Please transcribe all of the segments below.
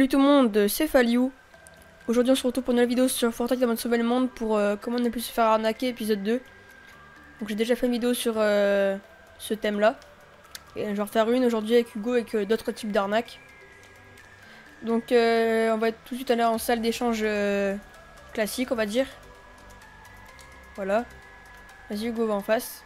Salut tout le monde, c'est Faliou. Aujourd'hui on se retrouve pour une nouvelle vidéo sur Fortnite en mode sauver le monde pour comment ne plus se faire arnaquer épisode 2. Donc j'ai déjà fait une vidéo sur ce thème là. Et je vais refaire une aujourd'hui avec Hugo avec d'autres types d'arnaques. Donc on va être tout de suite aller en salle d'échange classique on va dire. Voilà. Vas-y Hugo, va en face.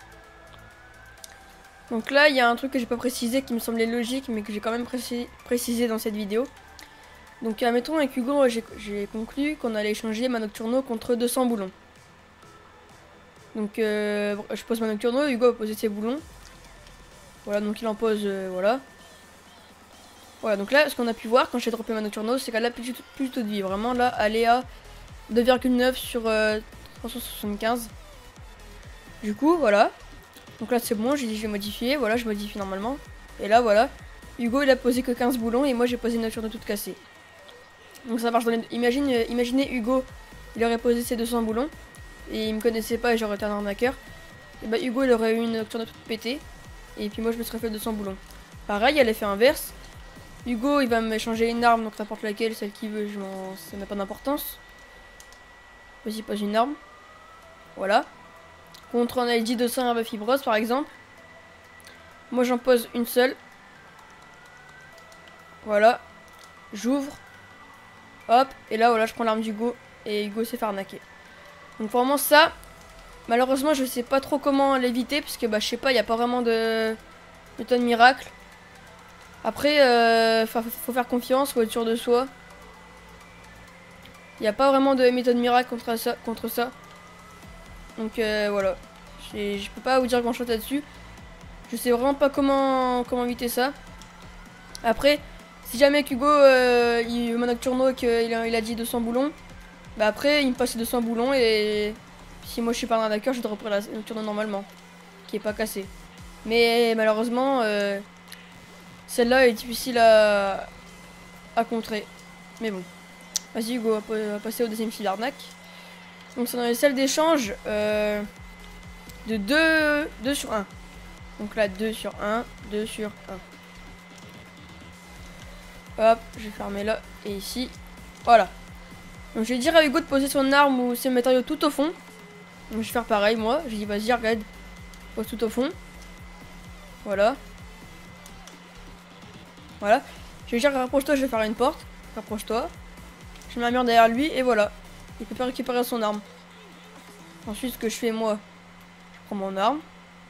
Donc là il y a un truc que j'ai pas précisé qui me semblait logique mais que j'ai quand même précisé dans cette vidéo. Donc admettons avec Hugo j'ai conclu qu'on allait échanger ma Nocturno contre 200 boulons. Donc je pose ma Nocturno, Hugo va poser ses boulons. Voilà, donc il en pose, voilà. Voilà, donc là ce qu'on a pu voir quand j'ai droppé ma Nocturno, c'est qu'elle a plus de vie. Vraiment là, elle est à 2,9 sur 375. Du coup, voilà. Donc là c'est bon, j'ai dit je vais modifier, voilà, je modifie normalement. Et là voilà, Hugo il a posé que 15 boulons et moi j'ai posé une Nocturno toute cassée. Donc ça marche dans les... Imaginez Hugo, il aurait posé ses 200 boulons et il me connaissait pas et j'aurais été un arnaqueur. Et bah Hugo il aurait eu une Nocturno toute pétée et puis moi je me serais fait 200 boulons. Pareil, à l'effet inverse, Hugo il va m'échanger une arme, donc n'importe laquelle, celle qu'il veut, ça n'a pas d'importance. Vas-y, pose une arme. Voilà. Contre un ID 200 à fibrose par exemple. Moi j'en pose une seule. Voilà. J'ouvre. Hop, et là voilà, je prends l'arme d'Hugo et Hugo s'est fait arnaquer. Donc vraiment ça, malheureusement je sais pas trop comment l'éviter parce que bah je sais pas, il n'y a pas vraiment de méthode miracle. Après, faut faire confiance, faut être sûr de soi. Il n'y a pas vraiment de méthode miracle contre ça. Donc voilà, je peux pas vous dire grand chose là-dessus. Je sais vraiment pas comment éviter ça. Après, si jamais Hugo il veut mon Nocturno et qu'il a dit 200 boulons, bah après il me passe 200 boulons et si moi je suis pas un arnaqueur, je dois reprendre la Nocturno normalement, qui est pas cassée. Mais malheureusement, celle-là est difficile à contrer. Mais bon, vas-y Hugo, on va passer au deuxième style d'arnaque. Donc c'est dans les salles d'échange de 2 sur 1. Donc là 2 sur 1, 2 sur 1. Hop, je vais fermer là et ici. Voilà. Donc je vais dire à Hugo de poser son arme ou ses matériaux tout au fond. Donc je vais faire pareil moi. Je dis vas-y regarde. Pose tout au fond. Voilà. Voilà. Je vais dire rapproche-toi, je vais faire une porte. Rapproche-toi. Je mets un mur derrière lui et voilà. Il peut pas récupérer son arme. Ensuite ce que je fais moi, je prends mon arme.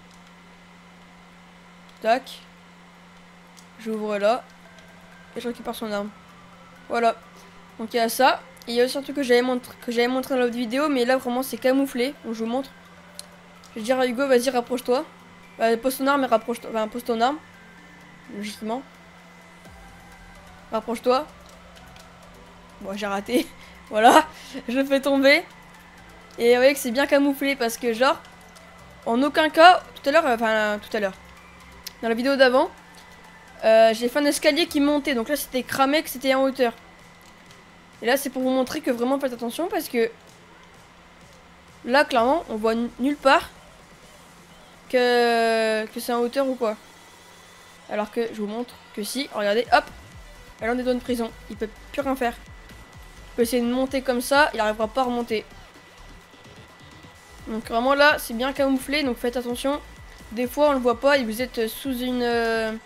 Tac. J'ouvre là. Et je récupère son arme. Voilà. Donc il y a ça. Et il y a aussi un truc que j'avais montré dans l'autre vidéo, mais là vraiment c'est camouflé. Donc je vous montre. Je vais dire à Hugo, vas-y rapproche-toi. Pose ton arme et rapproche-toi. Enfin pose ton arme. Logiquement. Rapproche-toi. Bon j'ai raté. Voilà. Je le fais tomber. Et vous voyez que c'est bien camouflé parce que genre, en aucun cas, tout à l'heure, dans la vidéo d'avant, j'ai fait un escalier qui montait, donc là c'était cramé, que c'était en hauteur. Et là c'est pour vous montrer que vraiment faites attention parce que là clairement on voit nulle part que c'est en hauteur ou quoi. Alors que je vous montre que si, regardez, hop, là on est dans une prison, il peut plus rien faire. Il peut essayer de monter comme ça, il n'arrivera pas à remonter. Donc vraiment là c'est bien camouflé, donc faites attention. Des fois on le voit pas et vous êtes sous une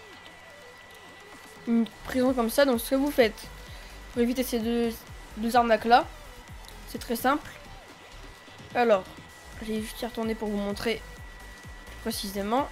prison comme ça, donc ce que vous faites pour éviter ces deux arnaques là, c'est très simple. Alors, je vais juste y retourner pour vous montrer précisément.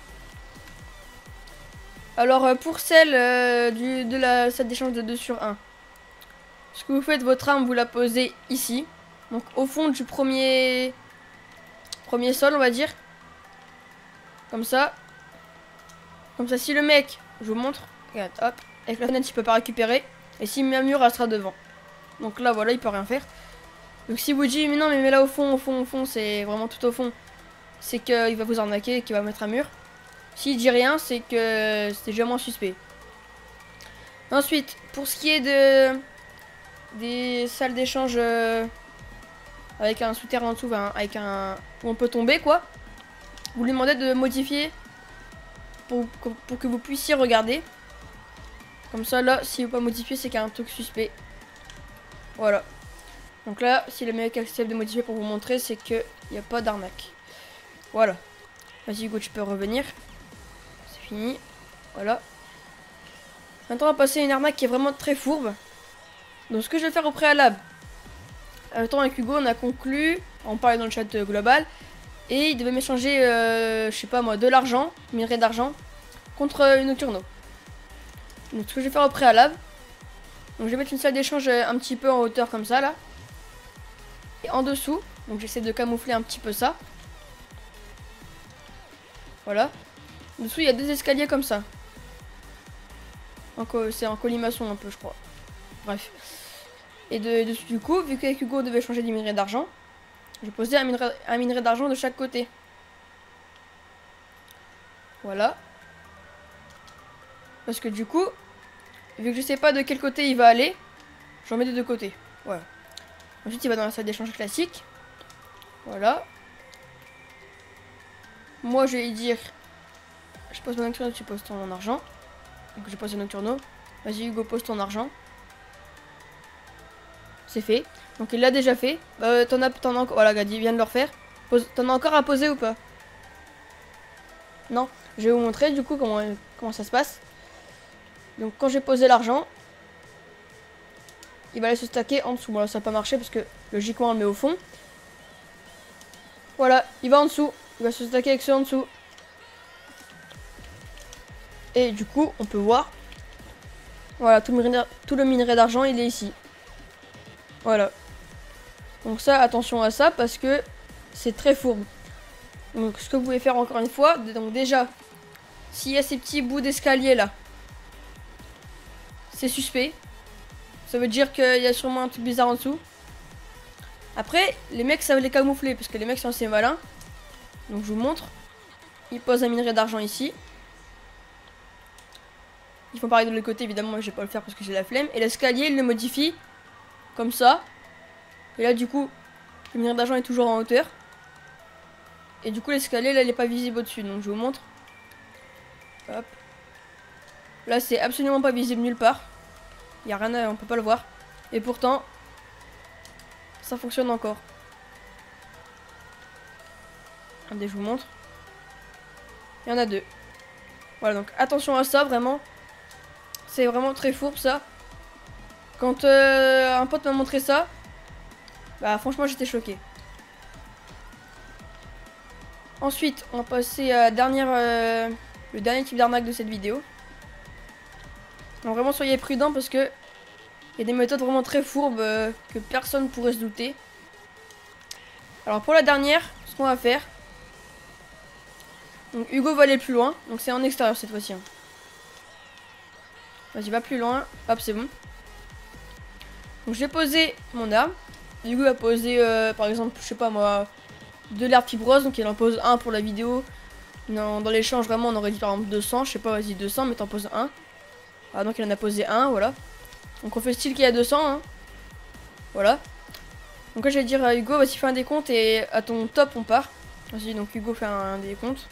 Alors pour celle de la salle d'échange de 2 sur 1, ce que vous faites, votre arme vous la posez ici, donc au fond du premier sol on va dire. Comme ça si le mec, je vous montre, regarde, hop, avec la fenêtre il peut pas récupérer. Et s'il met un mur, elle sera devant. Donc là voilà, il peut rien faire. Donc si vous dites mais non mais mets là au fond, c'est vraiment tout au fond, c'est qu'il va vous arnaquer et qu'il va mettre un mur. S'il dit rien, c'est que c'est vraiment suspect. Ensuite, pour ce qui est des salles d'échange avec un souterrain en dessous, enfin, avec un où on peut tomber quoi, vous lui demandez de modifier pour que vous puissiez regarder. Comme ça, là, s'il veut pas modifier, c'est qu'il y a un truc suspect. Voilà. Donc là, si le mec accepte de modifier pour vous montrer, c'est qu'il n'y a pas d'arnaque. Voilà. Vas-y Hugo, tu peux revenir. C'est fini. Voilà. Maintenant, on va passer à une arnaque qui est vraiment très fourbe. Donc ce que je vais faire au préalable. Attends, avec Hugo, on a conclu. On parlait dans le chat global. Et il devait m'échanger, je sais pas moi, de l'argent, minerai d'argent, contre une Nocturno. Donc ce que je vais faire au préalable. Donc je vais mettre une salle d'échange un petit peu en hauteur comme ça là. Et en dessous, donc j'essaie de camoufler un petit peu ça. Voilà. En dessous il y a des escaliers comme ça. C'est en colimaçon un peu je crois. Bref. Et du coup, vu qu'avec Hugo on devait changer des minerais d'argent, j'ai posé un minerai d'argent de chaque côté. Voilà. Parce que du coup, vu que je sais pas de quel côté il va aller, j'en mets des deux côtés. Voilà. Ensuite il va dans la salle d'échange classique. Voilà. Moi je vais lui dire, je pose mon Nocturno, tu poses ton argent. Donc je pose le Nocturno. Vas-y Hugo, pose ton argent. C'est fait. Donc il l'a déjà fait. T'en as encore. Voilà, Gadi vient de le refaire. T'en as encore à poser ou pas? Non. Je vais vous montrer du coup comment ça se passe. Donc quand j'ai posé l'argent, il va aller se stacker en dessous. Bon là ça n'a pas marché parce que logiquement on le met au fond. Voilà, il va en dessous. Il va se stacker avec ceux en dessous. Et du coup on peut voir. Voilà, tout le minerai d'argent il est ici. Voilà. Donc ça, attention à ça parce que c'est très fourbe. Donc ce que vous pouvez faire encore une fois, donc déjà, s'il y a ces petits bouts d'escalier là, c'est suspect. Ça veut dire qu'il y a sûrement un truc bizarre en dessous. Après, les mecs savent les camoufler parce que les mecs sont assez malins. Donc je vous montre. Ils posent un minerai d'argent ici. Ils font pareil de l'autre côté, évidemment, moi je vais pas le faire parce que j'ai la flemme. Et l'escalier, ils le modifient comme ça. Et là, du coup, le minerai d'argent est toujours en hauteur. Et du coup, l'escalier, là, il n'est pas visible au-dessus. Donc, je vous montre. Hop. Là, c'est absolument pas visible nulle part. Il n'y a rien, on peut pas le voir. Et pourtant, ça fonctionne encore. Attendez, je vous montre. Il y en a deux. Voilà, donc attention à ça, vraiment. C'est vraiment très fourbe, ça. Quand un pote m'a montré ça, bah franchement, j'étais choqué. Ensuite, on va passer à le dernier type d'arnaque de cette vidéo. Donc vraiment, soyez prudents parce que il y a des méthodes vraiment très fourbes que personne ne pourrait se douter. Alors pour la dernière, ce qu'on va faire, donc Hugo va aller plus loin, donc c'est en extérieur cette fois-ci. Hein. Vas-y, va plus loin. Hop, c'est bon. Donc j'ai posé mon arme. Hugo va poser, par exemple, je sais pas moi, de l'herbe fibreuse, donc il en pose un pour la vidéo. Dans l'échange, vraiment, on aurait dit par exemple 200, je sais pas, vas-y 200, mais t'en poses un. Ah, donc il en a posé un, voilà. Donc on fait style qu'il y a 200, hein. Voilà. Donc là, je vais dire à Hugo, vas-y, fais un décompte et à ton top, on part. Vas-y, donc Hugo fait un décompte.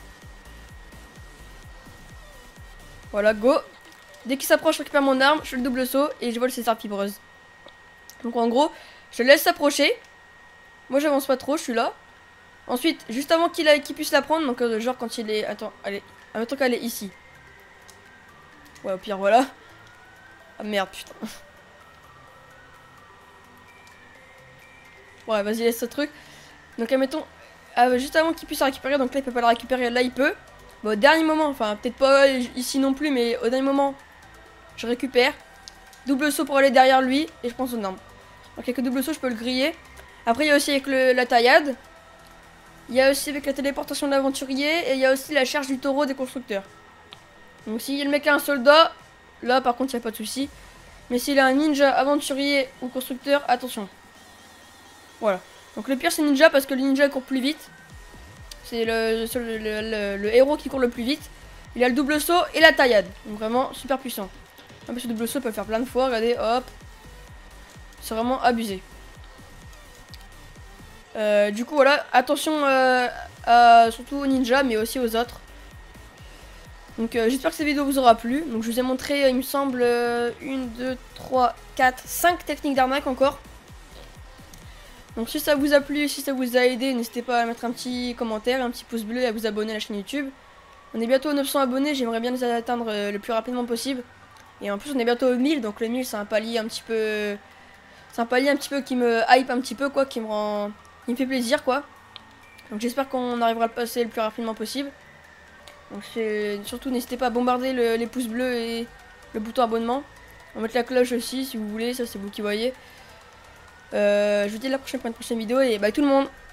Voilà, go. Dès qu'il s'approche, je récupère mon arme, je fais le double saut et je vole ses herbes fibreuses. Donc en gros, je le laisse s'approcher. Moi, j'avance pas trop, je suis là. Ensuite, juste avant qu'il puisse la prendre, donc genre quand il est... Attends, allez, admettons qu'elle est ici. Ouais, au pire, voilà. Ah merde, putain. Ouais, vas-y, laisse ce truc. Donc, admettons, juste avant qu'il puisse la récupérer, donc là, il peut pas la récupérer, là, il peut. Bon, au dernier moment, enfin, peut-être pas ici non plus, mais au dernier moment, je récupère. Double saut pour aller derrière lui, et je prends son arme. Donc, avec le double saut, je peux le griller. Après, il y a aussi avec la taillade. Il y a aussi avec la téléportation de l'aventurier. Et il y a aussi la charge du taureau des constructeurs. Donc si le mec a un soldat, là par contre il n'y a pas de souci. Mais s'il a un ninja, aventurier ou constructeur, attention. Voilà. Donc le pire c'est ninja parce que le ninja court plus vite. C'est le héros qui court le plus vite. Il a le double saut et la taillade. Donc vraiment super puissant. En plus le double saut peut le faire plein de fois. Regardez, hop. C'est vraiment abusé. Du coup voilà, attention surtout aux ninjas mais aussi aux autres. Donc j'espère que cette vidéo vous aura plu. Donc je vous ai montré, il me semble, 1, 2, 3, 4, 5 techniques d'arnaque encore. Donc si ça vous a plu, si ça vous a aidé, n'hésitez pas à mettre un petit commentaire, un petit pouce bleu et à vous abonner à la chaîne YouTube. On est bientôt aux 900 abonnés, j'aimerais bien les atteindre le plus rapidement possible. Et en plus on est bientôt aux 1000, donc le 1000 c'est un palier un petit peu... C'est un palier un petit peu qui me hype un petit peu quoi, qui me fait plaisir quoi. Donc j'espère qu'on arrivera à le passer le plus rapidement possible. Donc surtout n'hésitez pas à bombarder les pouces bleus et le bouton abonnement. On va mettre la cloche aussi si vous voulez, ça c'est vous qui voyez. Je vous dis à la prochaine pour une prochaine vidéo et bye tout le monde.